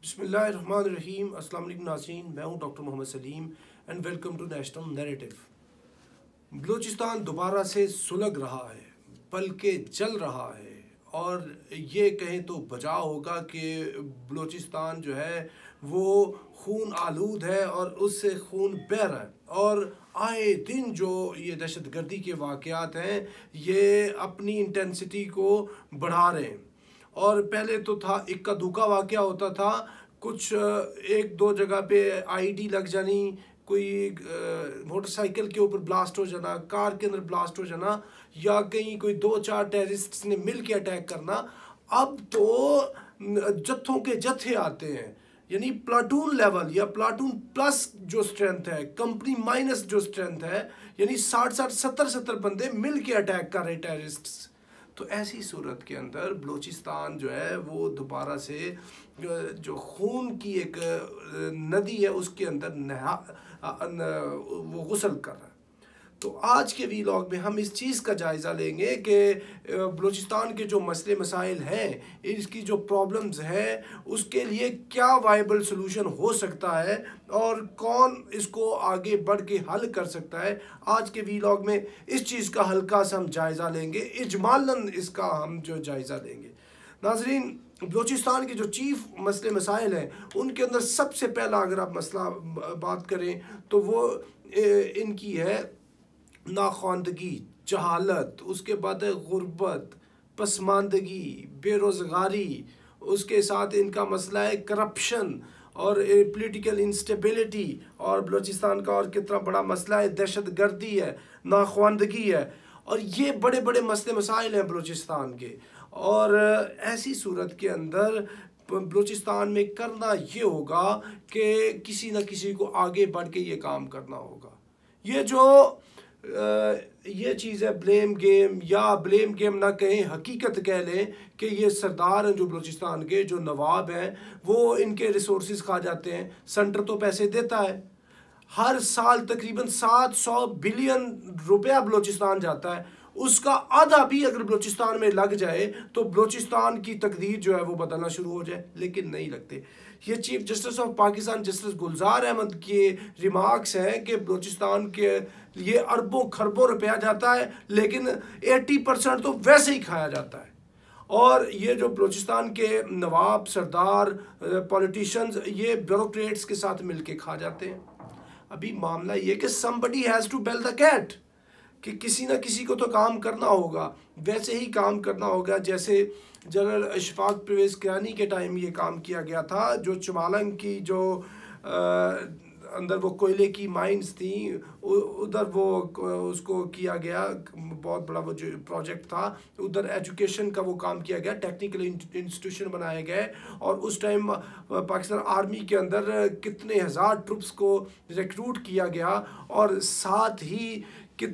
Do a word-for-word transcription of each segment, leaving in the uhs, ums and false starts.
बिस्मिल्लाहिर्रहमानिर्रहीम। अस्सलाम वालेकुम नाज़रीन, मैं हूं doctor Mohammad Salim and welcome to national narrative. Balochistan दोबारा से सुलग रहा है, बल्कि जल रहा है, और ये कहें तो बजा होगा कि बलूचिस्तान जो है वो खून आलूद है और उससे खून बह रहा है। और आए दिन जो ये दहशत गर्दी के वाक़यात हैं ये अपनी इंटेंसिटी को बढ़ा रहे हैं। और पहले तो था इक्का दुक्का वाक़या होता था, कुछ एक दो जगह पे आईडी लग जानी, कोई मोटरसाइकिल के ऊपर ब्लास्ट हो जाना, कार के अंदर ब्लास्ट हो जाना, या कहीं कोई दो चार टेररिस्ट्स ने मिल के अटैक करना। अब तो जत्थों के जत्थे आते हैं, यानी प्लाटून लेवल या प्लाटून प्लस जो स्ट्रेंथ है, कंपनी माइनस जो स्ट्रेंथ है, यानी साठ साठ सत्तर सत्तर बंदे मिल के अटैक कर रहे टेररिस्ट्स। तो ऐसी सूरत के अंदर बलूचिस्तान जो है वो दोबारा से जो खून की एक नदी है उसके अंदर नहा वो गुसल कर रहा है। तो आज के वीलॉग में हम इस चीज़ का जायज़ा लेंगे कि बलूचिस्तान के जो मसले मसाइल हैं, इसकी जो प्रॉब्लम्स हैं, उसके लिए क्या वाइबल सलूशन हो सकता है और कौन इसको आगे बढ़ के हल कर सकता है। आज के वीलॉग में इस चीज़ का हल्का सा हम जायज़ा लेंगे, इजमालन इसका हम जो जायज़ा लेंगे। नाजरीन, बलूचिस्तान के जो चीफ मसले मसाइल हैं उनके अंदर सबसे पहला अगर आप मसला बात करें तो वो इनकी है नाख्वानदगी, जहालत, उसके बाद गुर्बत, पसमानदगी, बेरोज़गारी, उसके साथ इनका मसला है करप्शन और पॉलिटिकल इंस्टेबिलिटी, और बलूचिस्तान का और कितना बड़ा मसला है दहशत गर्दी है, नाख्वानदगी है, और ये बड़े बड़े मसले मसाइल हैं बलूचिस्तान के। और ऐसी सूरत के अंदर बलूचिस्तान में करना ये होगा कि किसी न किसी को आगे बढ़ के ये काम करना होगा। ये जो ये चीज़ है ब्लेम गेम, या ब्लेम गेम ना कहें, हकीकत कह लें कि ये सरदार हैं जो बलूचिस्तान के जो नवाब हैं वो इनके रिसोर्सेज खा जाते हैं। सेंटर तो पैसे देता है, हर साल तकरीबन सात सौ बिलियन रुपया बलूचिस्तान जाता है, उसका आधा भी अगर बलूचिस्तान में लग जाए तो बलूचिस्तान की तकदीर जो है वो बदलना शुरू हो जाए, लेकिन नहीं लगते। ये chief justice of Pakistan justice Gulzar Ahmed के रिमार्क्स हैं कि बलूचिस्तान के लिए अरबों खरबों रुपया जाता है, लेकिन अस्सी परसेंट तो वैसे ही खाया जाता है। और ये जो बलूचिस्तान के नवाब, सरदार, पॉलिटिशियंस, ये ब्यूरोक्रेट्स के साथ मिलके खा जाते हैं। अभी मामला ये कि somebody has to bell the cat, कि किसी न किसी को तो काम करना होगा। वैसे ही काम करना होगा जैसे जनरल अशफाक परवेज़ किरानी के टाइम ये काम किया गया था, जो चमालंग की जो आ, अंदर वो कोयले की माइंस थी, उधर वो उसको किया गया, बहुत बड़ा वो जो प्रोजेक्ट था, उधर एजुकेशन का वो काम किया गया, टेक्निकल इंस्टीट्यूशन बनाए गए, और उस टाइम पाकिस्तान आर्मी के अंदर कितने हज़ार ट्रुप्स को रिक्रूट किया गया, और साथ ही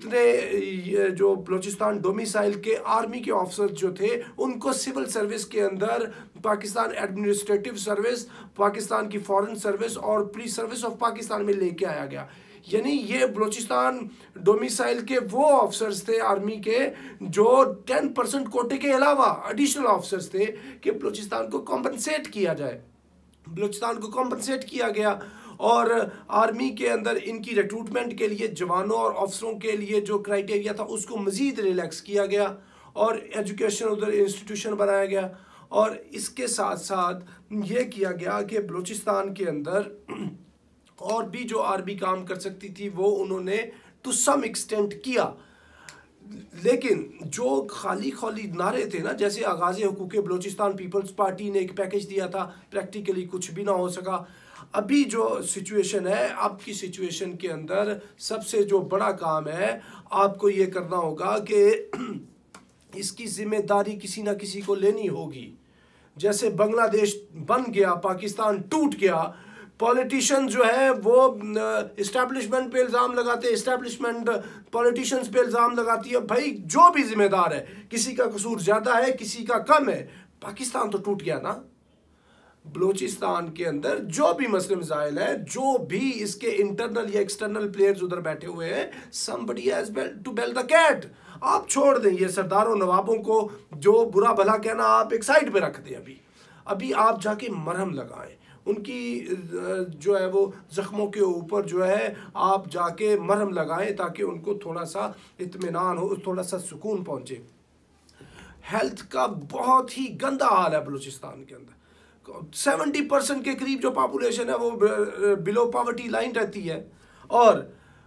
कितने जो बलूचिस्तान डोमिसाइल के आर्मी के ऑफिसर्स जो थे उनको सिविल सर्विस के अंदर पाकिस्तान एडमिनिस्ट्रेटिव सर्विस, पाकिस्तान की फॉरेन सर्विस और पुलिस सर्विस ऑफ पाकिस्तान में लेके आया गया। यानी ये बलूचिस्तान डोमिसाइल के वो ऑफिसर्स थे आर्मी के जो टेन परसेंट कोटे के अलावा एडिशनल ऑफिसर्स थे कि बलूचिस्तान को कॉम्पनसेट किया जाए। बलूचिस्तान को कॉम्पनसेट किया गया, और आर्मी के अंदर इनकी रिक्रूटमेंट के लिए जवानों और अफसरों के लिए जो क्राइटेरिया था उसको मज़ीद रिलैक्स किया गया, और एजुकेशन उधर इंस्टीट्यूशन बनाया गया। और इसके साथ साथ ये किया गया कि बलूचिस्तान के अंदर और भी जो आर्मी काम कर सकती थी वो उन्होंने टू सम एक्सटेंट किया, लेकिन जो खाली खाली नारे थे ना, जैसे आगाज़ हुकूक़ बलूचिस्तान पीपल्स पार्टी ने एक पैकेज दिया था, प्रैक्टिकली कुछ भी ना हो सका। अभी जो सिचुएशन है, आपकी सिचुएशन के अंदर सबसे जो बड़ा काम है आपको ये करना होगा कि इसकी जिम्मेदारी किसी ना किसी को लेनी होगी। जैसे बांग्लादेश बन गया, पाकिस्तान टूट गया, पॉलिटिशियन जो है वो इस्टेब्लिशमेंट पे इल्ज़ाम लगाते हैं, इस्टेब्लिशमेंट पॉलिटिशियंस पे इल्ज़ाम लगाती है। भाई जो भी जिम्मेदार है, किसी का कसूर ज़्यादा है, किसी का कम है, पाकिस्तान तो टूट गया ना। बलूचिस्तान के अंदर जो भी मसले मसाइल है, जो भी इसके इंटरनल या एक्सटर्नल प्लेयर्स उधर बैठे हुए हैं, somebody has to bell the cat। आप छोड़ दें ये सरदारों नवाबों को, जो बुरा भला कहना आप एक साइड पे रख दें। अभी अभी आप जाके मरहम लगाएं, उनकी जो है वो ज़ख्मों के ऊपर जो है आप जाके मरहम लगाएं ताकि उनको थोड़ा सा इत्मीनान हो, थोड़ा सा सुकून पहुँचे। हेल्थ का बहुत ही गंदा हाल है बलूचिस्तान के अंदर। सेवेंटी परसेंट के करीब जो पॉपुलेशन है वो बिलो पॉवर्टी लाइन रहती है और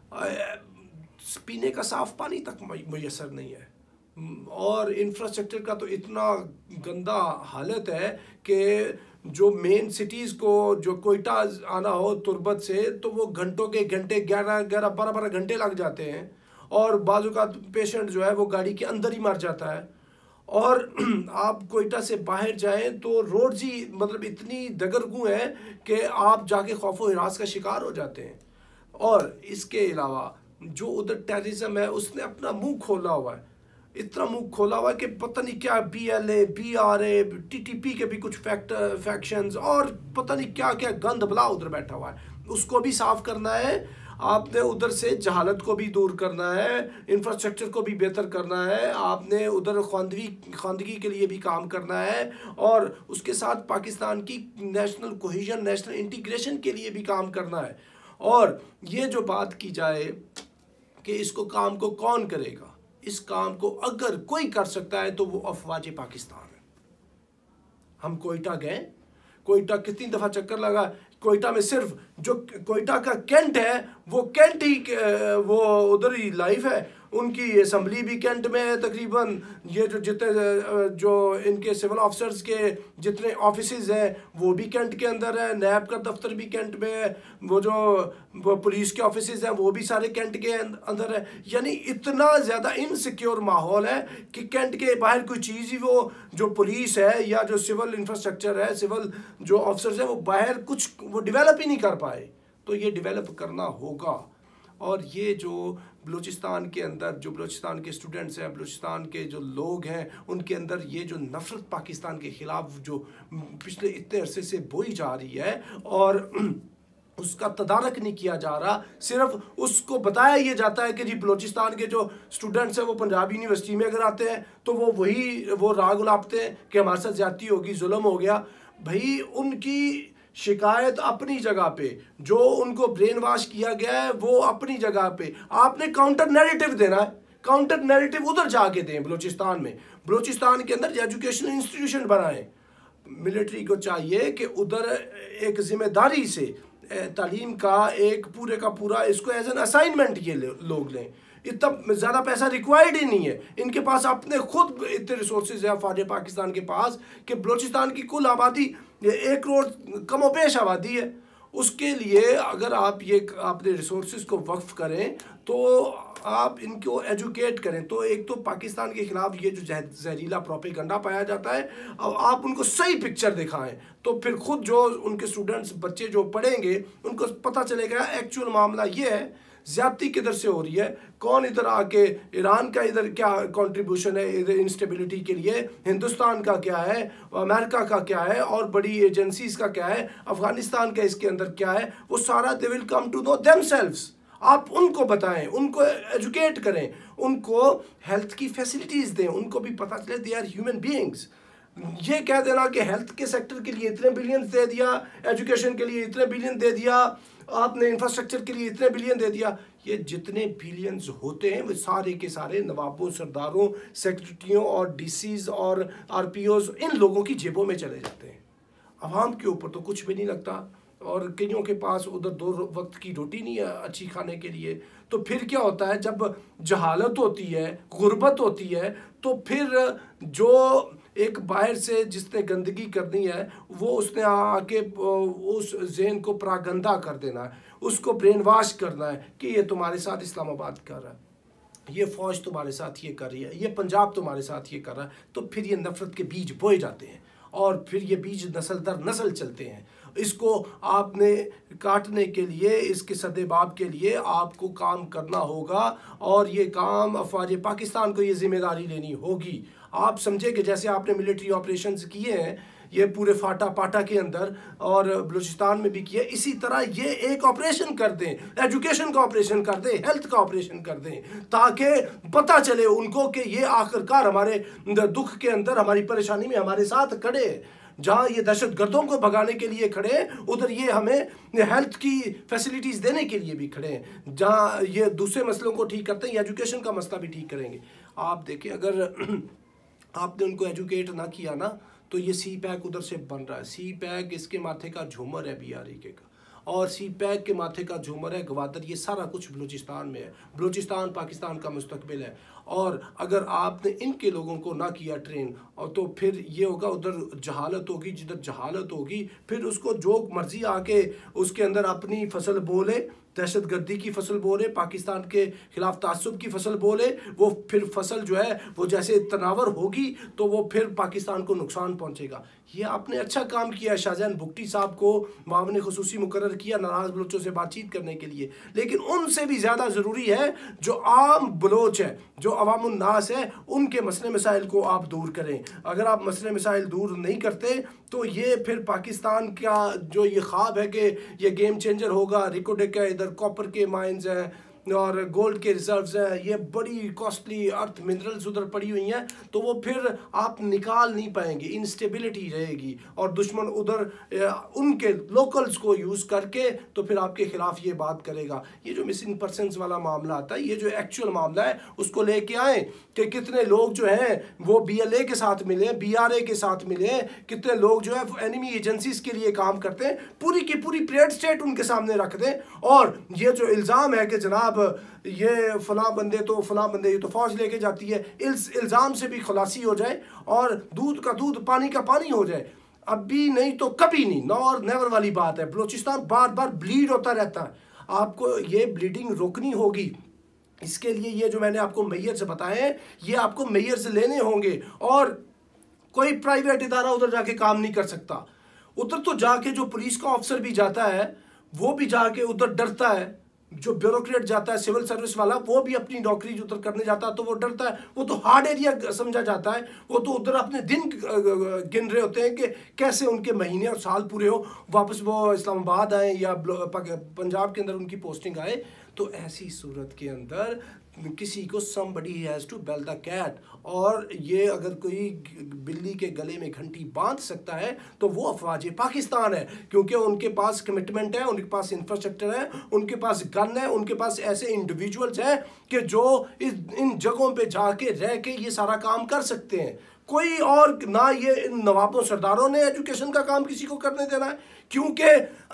पीने का साफ पानी तक मुयसर नहीं है। और इंफ्रास्ट्रक्चर का तो इतना गंदा हालत है कि जो मेन सिटीज़ को जो कोयटा आना हो तुर्बत से तो वो घंटों के घंटे ग्यारह ग्यारह बारह बारह घंटे लग जाते हैं और बाजू का पेशेंट जो है वो गाड़ी के अंदर ही मर जाता है। और आप कोयटा से बाहर जाएं तो रोड्स ही मतलब इतनी दगरगू है कि आप जाके खौफ व हिरास का शिकार हो जाते हैं। और इसके अलावा जो उधर टेररिज्म है उसने अपना मुंह खोला हुआ है, इतना मुंह खोला हुआ है कि पता नहीं क्या B L A B R A T T P के भी कुछ फैक्टर फैक्शंस और पता नहीं क्या क्या गंद बला उधर बैठा हुआ है। उसको भी साफ करना है आपने, उधर से जहालत को भी दूर करना है, इंफ्रास्ट्रक्चर को भी बेहतर करना है आपने, उधर खानदगी खानदगी के लिए भी काम करना है और उसके साथ पाकिस्तान की नेशनल कोहेजन नेशनल इंटीग्रेशन के लिए भी काम करना है। और ये जो बात की जाए कि इसको काम को कौन करेगा, इस काम को अगर कोई कर सकता है तो वो अफवाज पाकिस्तान है। हम कोयटा गए, कोयटा कितनी दफ़ा चक्कर लगा, कोयटा में सिर्फ जो कोयटा का कैंट है वो कैंट ही वो उधर ही लाइफ है। उनकी असम्बली भी कैंट में है तकरीबन, ये जो जितने जो इनके सिविल ऑफिसर्स के जितने ऑफिसेज हैं वो भी कैंट के अंदर है, नैब का दफ्तर भी कैंट में है, वो जो वो पुलिस के ऑफिसेज हैं वो भी सारे कैंट के अंदर है। यानी इतना ज़्यादा इनसिक्योर माहौल है कि कैंट के बाहर कोई चीज़ ही वो जो पुलिस है या जो सिविल इंफ्रास्ट्रक्चर है, सिविल जो ऑफिसर्स हैं वो बाहर कुछ वो डेवलप ही नहीं कर पाए। तो ये डेवलप करना होगा। और ये जो बलूचिस्तान के अंदर जो बलूचिस्तान के स्टूडेंट्स हैं, बलूचिस्तान के जो लोग हैं, उनके अंदर ये जो नफ़रत पाकिस्तान के ख़िलाफ़ जो पिछले इतने अरसे से बोई जा रही है और उसका तदारक नहीं किया जा रहा, सिर्फ उसको बताया ये जाता है कि जी बलूचिस्तान के जो स्टूडेंट्स हैं वो पंजाब यूनिवर्सिटी में अगर आते हैं तो वो वही वो राग उलापते हैं कि हमारे साथ ज़्यादती होगी, जुल्म हो गया। भाई उनकी शिकायत अपनी जगह पे, जो उनको ब्रेन वॉश किया गया है वो अपनी जगह पे, आपने काउंटर नैरेटिव देना है, काउंटर नैरेटिव उधर जाके दें। बलूचिस्तान में बलूचिस्तान के अंदर एजुकेशनल इंस्टीट्यूशन बनाएं। मिलिट्री को चाहिए कि उधर एक जिम्मेदारी से तालीम का एक पूरे का पूरा इसको एज एन असाइनमेंट ये लोग लें। इतना ज़्यादा पैसा रिक्वायर्ड ही नहीं है, इनके पास अपने खुद इतने रिसोर्सेज है फौज पाकिस्तान के पास कि बलूचिस्तान की कुल आबादी एक करोड़ कमोपेश आबादी है। उसके लिए अगर आप ये अपने रिसोर्सेज को वक्फ करें तो आप इनको एजुकेट करें तो एक तो पाकिस्तान के ख़िलाफ़ ये जो जहरीला प्रोपेगेंडा पाया जाता है अब आप उनको सही पिक्चर दिखाएं तो फिर खुद जो उनके स्टूडेंट्स बच्चे जो पढ़ेंगे उनको पता चलेगा एक्चुअल मामला ये है, ज़्यादती किधर से हो रही है, कौन इधर आके ईरान का इधर क्या कंट्रीब्यूशन है इधर इंस्टेबिलिटी के लिए, हिंदुस्तान का क्या है, अमेरिका का क्या है और बड़ी एजेंसीज का क्या है, अफगानिस्तान का इसके अंदर क्या है, वो सारा they will come to know themselves. आप उनको बताएं, उनको एजुकेट करें, उनको हेल्थ की फैसिलिटीज़ दें, उनको भी पता चले दे आर ह्यूमन बीइंग्स। ये कह देना कि हेल्थ के सेक्टर के लिए इतने बिलियन दे दिया, एजुकेशन के लिए इतने बिलियन दे दिया, आपने इंफ्रास्ट्रक्चर के लिए इतने बिलियन दे दिया, ये जितने बिलियंस होते हैं वो सारे के सारे नवाबों, सरदारों, सेक्रेटरियों और डीसीज और आरपीओज इन लोगों की जेबों में चले जाते हैं। आवाम के ऊपर तो कुछ भी नहीं लगता और कईयों के पास उधर दो वक्त की रोटी नहीं है अच्छी खाने के लिए। तो फिर क्या होता है, जब जहालत होती है, गुर्बत होती है, तो फिर जो एक बाहर से जिसने गंदगी करनी है वो उसने आके उस जहन को प्रागंदा कर देना है, उसको ब्रेन वॉश करना है कि ये तुम्हारे साथ इस्लामाबाद कर रहा है, ये फ़ौज तुम्हारे साथ ये कर रही है, ये पंजाब तुम्हारे साथ ये कर रहा है। तो फिर ये नफ़रत के बीज बोए जाते हैं और फिर ये बीज नस्ल दर नस्ल चलते हैं। इसको आपने काटने के लिए, इसके सदेबाब के लिए आपको काम करना होगा और ये काम अफवाज पाकिस्तान को ये जिम्मेदारी लेनी होगी। आप समझे कि जैसे आपने मिलिट्री ऑपरेशंस किए हैं ये पूरे फाटा पाटा के अंदर और बलूचिस्तान में भी किया, इसी तरह ये एक ऑपरेशन कर दें, एजुकेशन का ऑपरेशन कर दें, हेल्थ का ऑपरेशन कर दें, ताकि पता चले उनको कि ये आखिरकार हमारे दुख के अंदर, हमारी परेशानी में हमारे साथ खड़े। जहाँ ये दहशत गर्दों को भगाने के लिए खड़े हैं, उधर ये हमें हेल्थ की फैसिलिटीज़ देने के लिए भी खड़े हैं। जहाँ ये दूसरे मसलों को ठीक करते हैं, एजुकेशन का मसला भी ठीक करेंगे। आप देखिए, अगर आपने उनको एजुकेट ना किया ना, तो ये सी पैक उधर से बन रहा है। सी पैक इसके माथे का झूमर है बी आर ई के का, और सी पैक के माथे का झूमर है गवादर। ये सारा कुछ बलूचिस्तान में है। बलूचिस्तान पाकिस्तान का मुस्तकबिल है, और अगर आपने इनके लोगों को ना किया ट्रेन, और तो फिर ये होगा, उधर जहालत होगी, जिधर जहालत होगी फिर उसको जो मर्जी आके उसके अंदर अपनी फसल बोले, दहशत गर्दी की फसल बोले, पाकिस्तान के खिलाफ तासुब की फसल बोले, वो फिर फसल जो है वो जैसे तनावर होगी तो वो फिर पाकिस्तान को नुकसान पहुंचेगा। ये आपने अच्छा काम किया, शाहजहान बुगटी साहब को मामले खुसूसी मुकर्रर किया नाराज बलोचों से बातचीत करने के लिए, लेकिन उनसे भी ज़्यादा ज़रूरी है जो आम बलोच है, जो अवामुन नास है, उनके मसले मसाइल को आप दूर करें। अगर आप मसले मसाइल दूर नहीं करते तो ये फिर पाकिस्तान का जो ये ख्वाब है कि ये गेम चेंजर होगा, रिकोडेक है, इधर कॉपर के माइंस हैं और गोल्ड के रिजर्व्स हैं, ये बड़ी कॉस्टली अर्थ मिनरल्स उधर पड़ी हुई हैं, तो वो फिर आप निकाल नहीं पाएंगे, इंस्टेबिलिटी रहेगी, और दुश्मन उधर उनके लोकल्स को यूज़ करके तो फिर आपके खिलाफ ये बात करेगा। ये जो मिसिंग पर्सनस वाला मामला आता है, ये जो एक्चुअल मामला है उसको लेके आए कि कितने लोग जो हैं वो बी एल ए के साथ मिले, बी आर ए के साथ मिले, कितने लोग जो है एनिमी एजेंसीज के लिए काम करते हैं, पूरी की पूरी प्लेट स्टेट उनके सामने रख दें। और ये जो इल्ज़ाम है कि जनाब ये फला बंदे तो फला बंदे ये तो फौज लेके जाती है, इल्स इल्ज़ाम से भी खुलासी हो जाए और दूध का दूध पानी का पानी हो जाए। अभी नहीं तो कभी नहीं, नो और नेवर वाली बात है। बलूचिस्तान बार बार ब्लीड होता रहता है, आपको ये ब्लीडिंग रोकनी होगी। इसके लिए ये जो मैंने आपको मेयर से बताए हैं, ये आपको मेयर से लेने होंगे, और कोई प्राइवेट इदारा उधर जाके काम नहीं कर सकता। उधर तो जाके जो पुलिस का ऑफिसर भी जाता है वो भी जाके उधर डरता है, जो ब्यूरोक्रेट जाता है सिविल सर्विस वाला वो भी अपनी नौकरी उधर करने जाता है तो वो डरता है, वो तो हार्ड एरिया समझा जाता है, वो तो उधर अपने दिन गिन रहे होते हैं कि कैसे उनके महीने और साल पूरे हो, वापस वो इस्लामाबाद आए या पंजाब के अंदर उनकी पोस्टिंग आए। तो ऐसी सूरत के अंदर किसी को somebody has to bell the cat, और ये अगर कोई बिल्ली के गले में घंटी बांध सकता है तो वो अफवाज पाकिस्तान है, क्योंकि उनके पास कमिटमेंट है, उनके पास इंफ्रास्ट्रक्चर है, उनके पास गन है, उनके पास ऐसे इंडिविजुअल्स हैं कि जो इस इन जगहों पे जाके रह के ये सारा काम कर सकते हैं। कोई और ना ये इन नवाबों सरदारों ने एजुकेशन का काम किसी को करने देना है, क्योंकि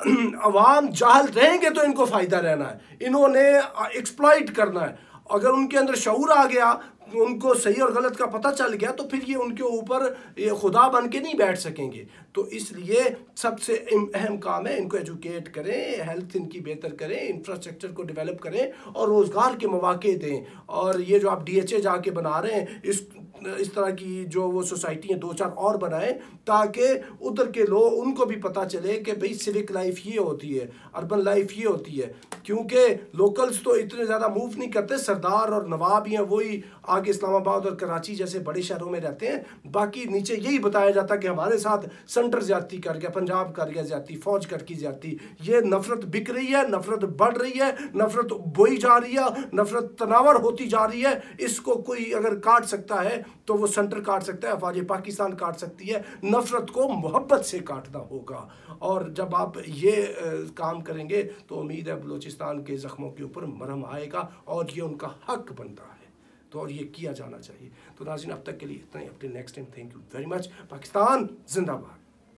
अवाम जाहल रहेंगे तो इनको फ़ायदा रहना है, इन्होंने एक्सप्लॉइट करना है। अगर उनके अंदर शऊर आ गया, उनको सही और गलत का पता चल गया, तो फिर ये उनके ऊपर ये खुदा बन के नहीं बैठ सकेंगे। तो इसलिए सबसे अहम काम है इनको एजुकेट करें, हेल्थ इनकी बेहतर करें, इंफ्रास्ट्रक्चर को डेवलप करें और रोज़गार के मौके दें। और ये जो आप डी एच ए जाके बना रहे हैं, इस इस तरह की जो वो सोसाइटी दो चार और बनाएं, ताकि उधर के लोग उनको भी पता चले कि भाई सिविक लाइफ ये होती है, अर्बन लाइफ ये होती है। क्योंकि लोकल्स तो इतने ज़्यादा मूव नहीं करते, सरदार और नवाब ही हैं, वही आगे इस्लामाबाद और कराची जैसे बड़े शहरों में रहते हैं। बाकी नीचे यही बताया जाता कि हमारे साथ सेंटर ज्यादती कर गया, पंजाब कर गया ज्यादती, फौज कर की ज्यादती। ये नफरत बिक रही है, नफरत बढ़ रही है, नफरत बोई जा रही है, नफरत तनावर होती जा रही है। इसको कोई अगर काट सकता है तो वो सेंटर काट सकता है, अफवाज पाकिस्तान काट सकती है। नफरत को मोहब्बत से काटना होगा, और जब आप ये काम करेंगे तो उम्मीद है बलूचिस्तान के ज़ख्मों के ऊपर मरहम आएगा, और ये उनका हक बनता है, तो और ये किया जाना चाहिए। तो नाज़रीन, अब तक के लिए इतना ही। अपने next time, thank you very much. Pakistan जिंदाबाद।